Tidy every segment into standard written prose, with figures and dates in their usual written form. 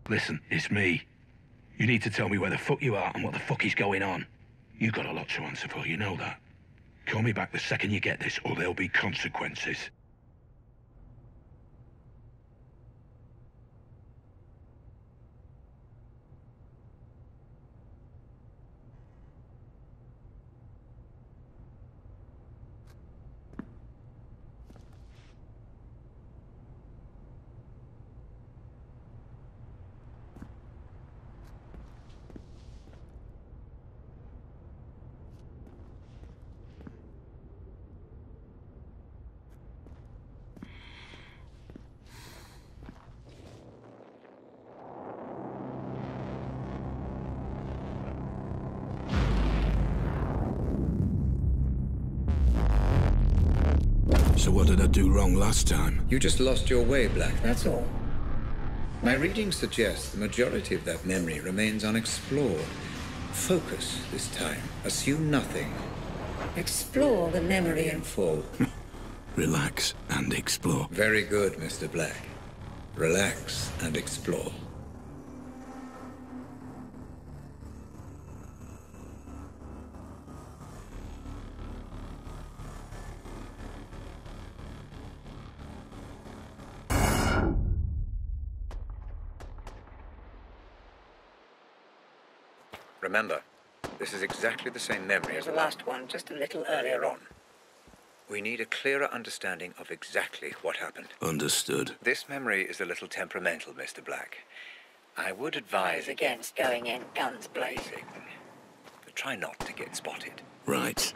Listen, it's me. You need to tell me where the fuck you are and what the fuck is going on. You got a lot to answer for, you know that. Call me back the second you get this, or there'll be consequences. So what did I do wrong last time? You just lost your way, Black, that's all. My readings suggest the majority of that memory remains unexplored. Focus this time. Assume nothing. Explore the memory in full. Relax and explore. Very good, Mr. Black. Relax and explore. Remember, this is exactly the same memory as the last one, just a little earlier on. We need a clearer understanding of exactly what happened. Understood. This memory is a little temperamental, Mr. Black. I would advise against going in guns blazing. But try not to get spotted. Right.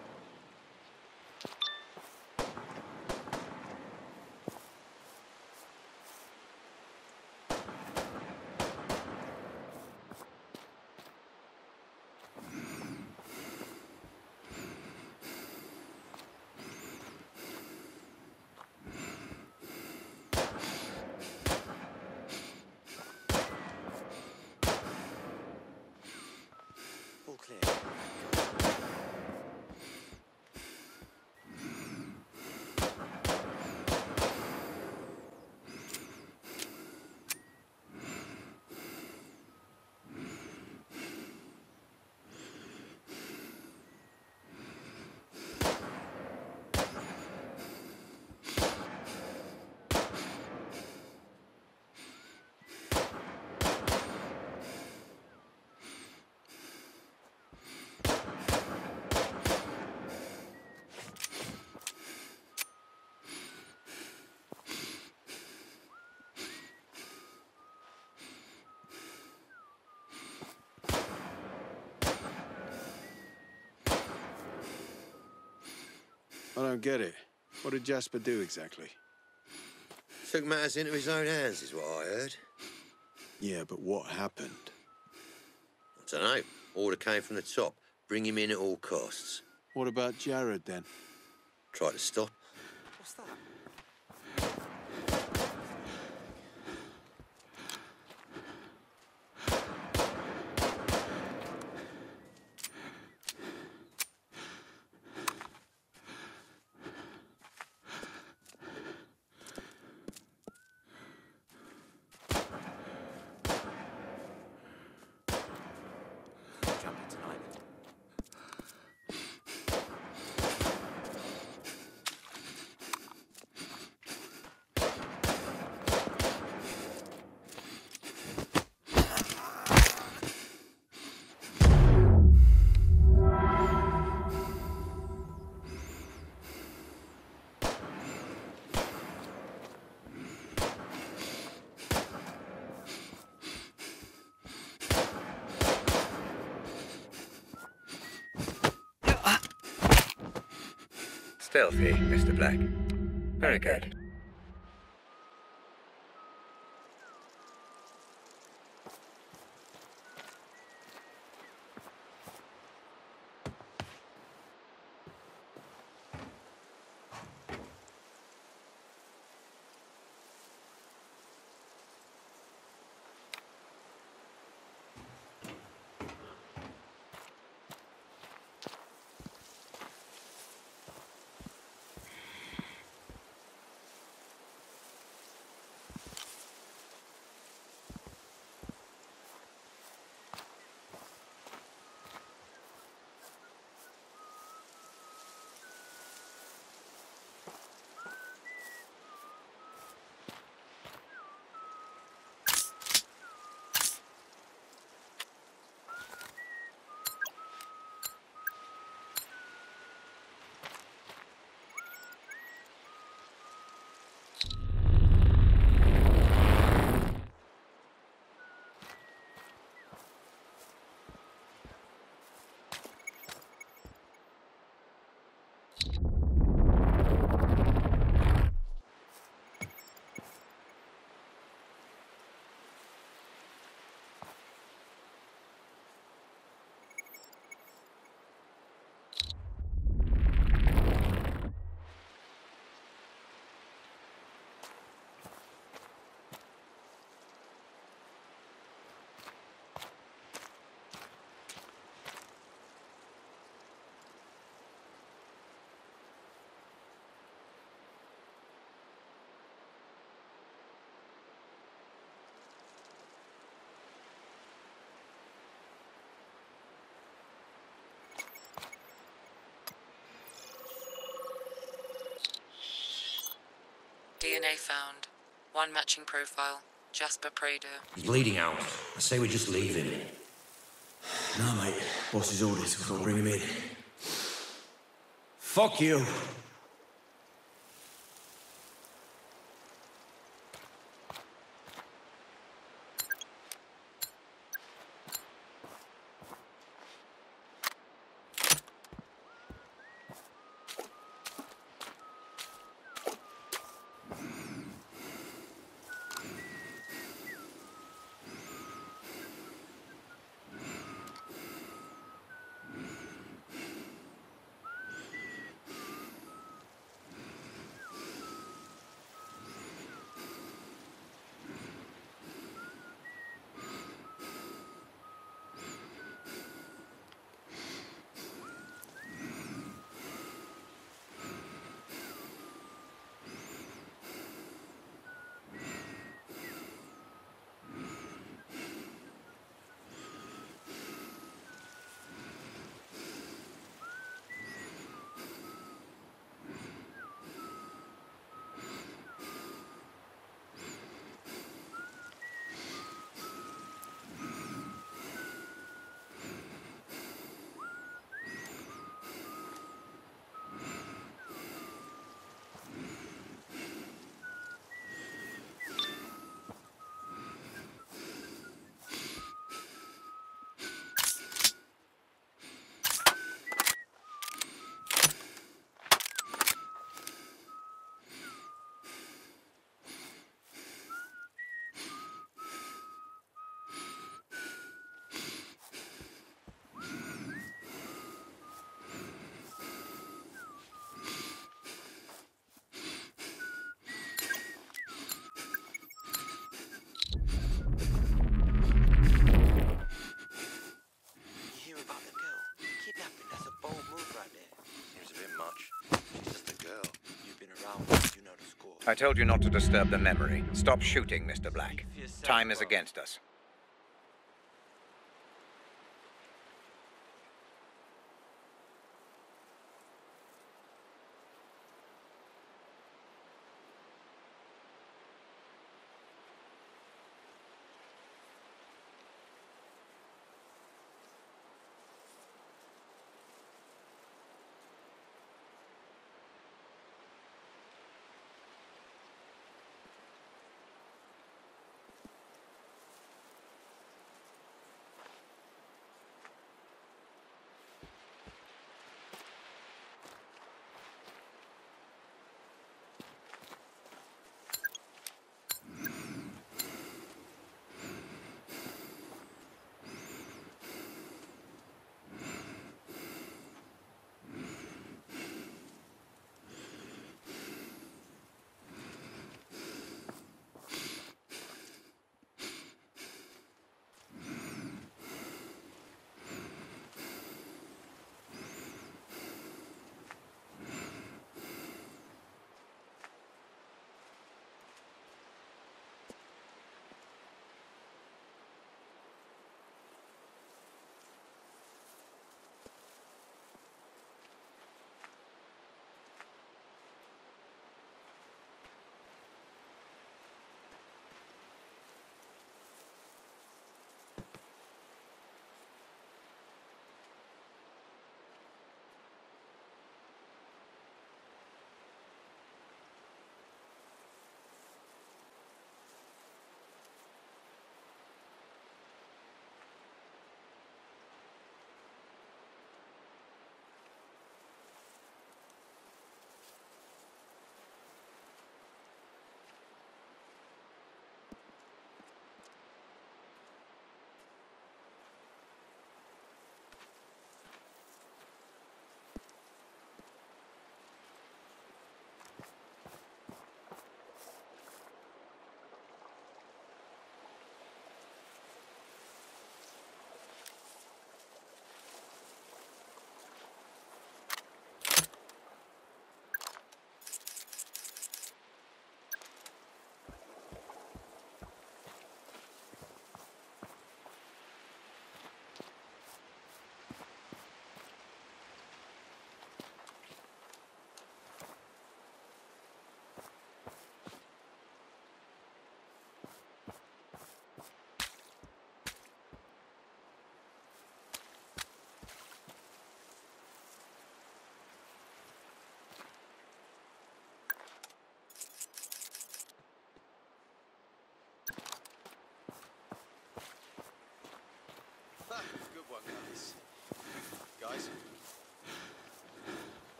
I don't get it. What did Jasper do exactly? Took matters into his own hands, is what I heard. Yeah, but what happened? I don't know. Order came from the top. Bring him in at all costs. What about Jared, then? Try to stop. What's that? Stealthy, Mr. Black. Very good. DNA found. One matching profile. Jasper Prado. He's bleeding out. I say we just leave him. No, mate. Boss's orders. We've got to bring him in. Fuck you. I told you not to disturb the memory. Stop shooting, Mr. Black. Time is against us.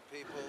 people.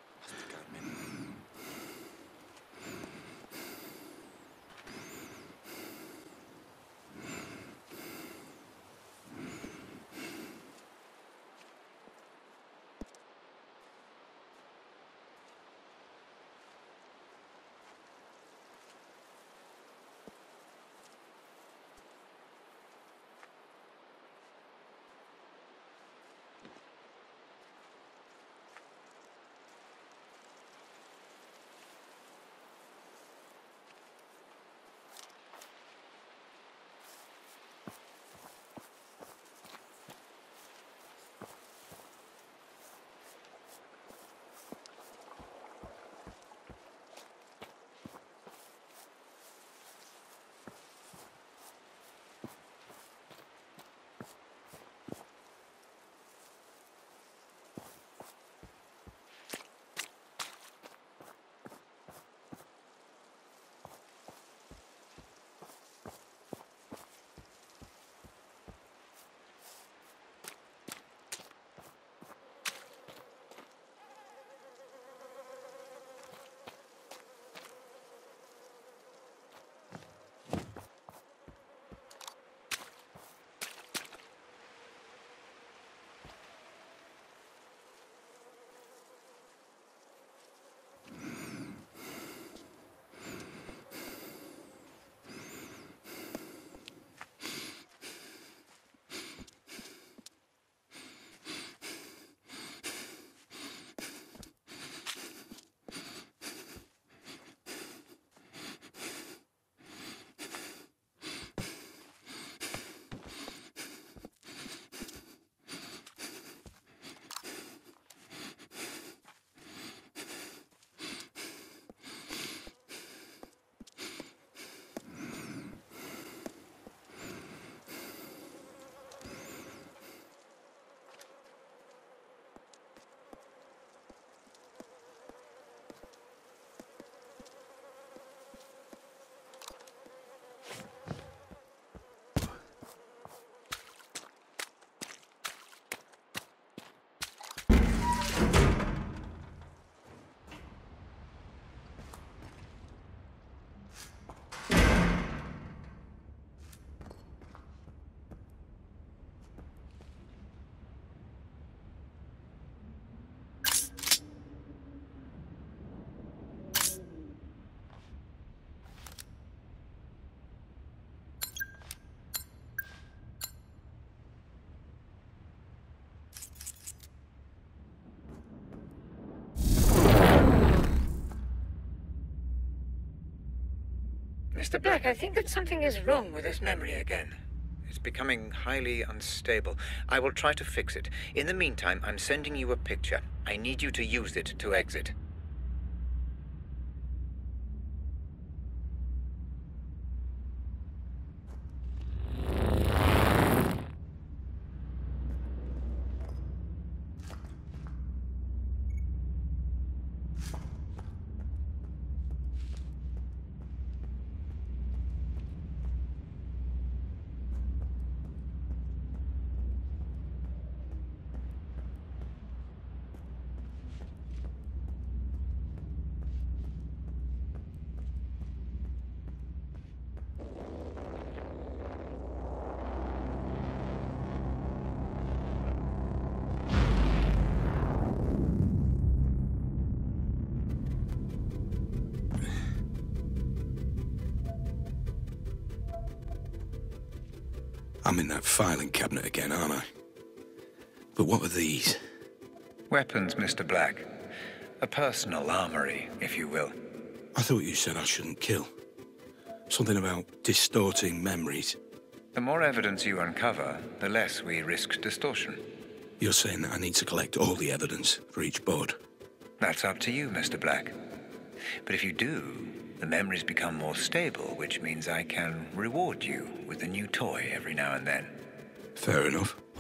Mr. Black, I think that something is wrong with this memory again. It's becoming highly unstable. I will try to fix it. In the meantime, I'm sending you a picture. I need you to use it to exit. I'm in that filing cabinet again, aren't I? But what are these? Weapons, Mr. Black. A personal armory, if you will. I thought you said I shouldn't kill. Something about distorting memories. The more evidence you uncover, the less we risk distortion. You're saying that I need to collect all the evidence for each board? That's up to you, Mr. Black. But if you do, the memories become more stable, which means I can reward you with a new toy every now and then. Fair enough.